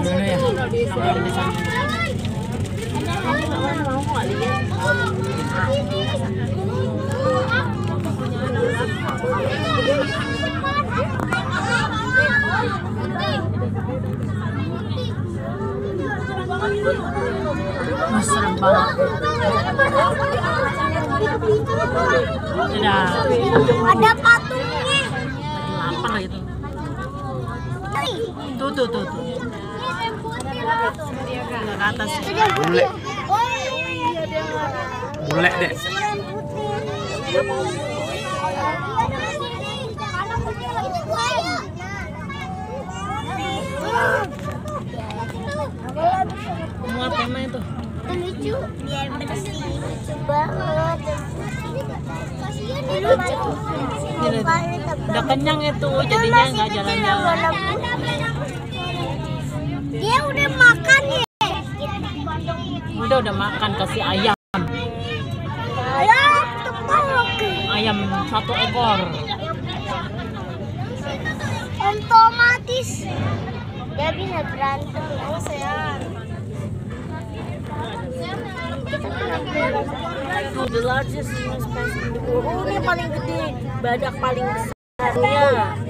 dulu ya. Wah, serem banget. Ada patungnya. Lapar itu. Tuh. Ke atas. Bule. Bule deh. Muat emang itu. Lucu, dia bersih, lucu banget. Udah kenyang itu, jadinya nggak jalan-jalan. Dia udah makan ya? Udah makan, kasih ayam. Ayam 1 ekor. Otomatis dia bisa berantem. The largest human species in the world. Oh, ini yang paling gede, badak paling besarnya.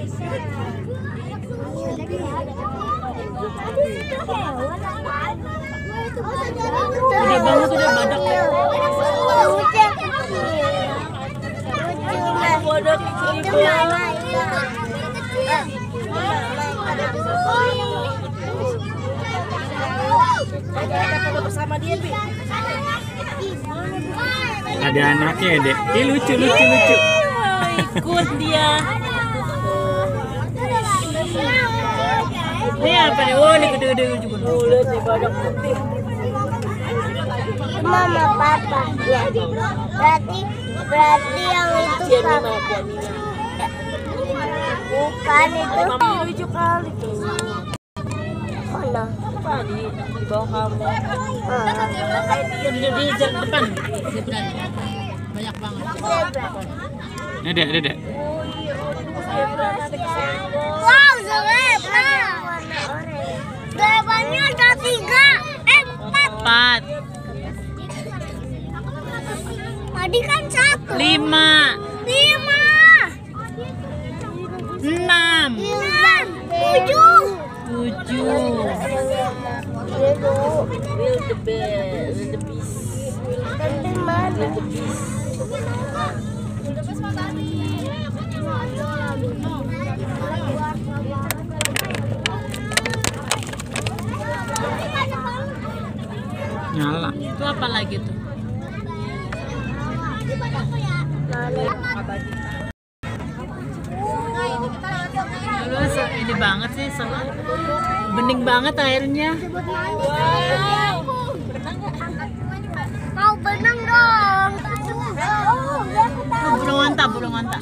Udah banget udah badak ya. Badak kecil banget. Ada foto bersama dia, Bi. Ada anaknya ya, Dek. Ih, lucu. Ikut dia. Ini apa nih? Oh, ini gede-gede juga. Lihat nih badak putih. Mama, papa. Ya. Berarti yang itu Pianina. bukan itu. Mama lucu kali tuh. Mana? Tadi di bawah kamu. Di depan. Banyak banget. Ini Dek. Wow, zebra. Zebranya ada 3, 4. 4, Tadi kan 1. 5, 6, 7. Nyala. Itu apa lagi tuh? Terus ini banget sih, bening banget airnya. Mau berenang dong. Burung onta.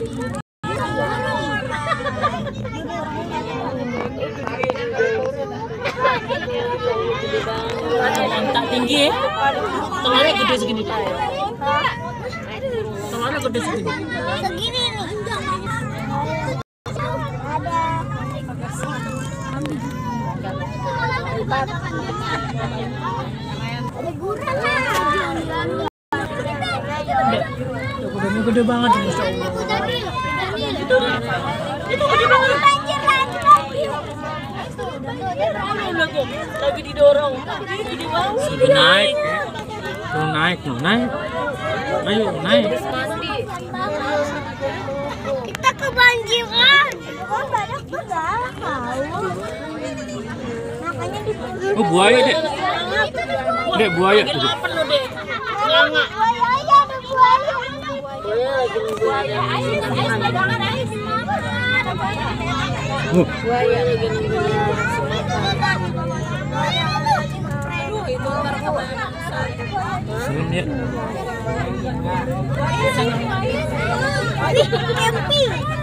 Onta tinggi ya. Telurnya gede segini. Segini nih. Ada gurun lah. Ukurannya gede banget, Masya Allah. Itu gede banget. Lagi didorong. Gede banget. Naik ya. Tuh naik. Ayo naik. Kita kebanjiran. Oh, banyak banget tahu. Makanya di Oh, buaya, Dek. Dek, buaya tuh. Lapar lo, Dek. buaya ada buaya. Buaya lagi nungguin buaya lagi nungguin Senyum dia. Camping.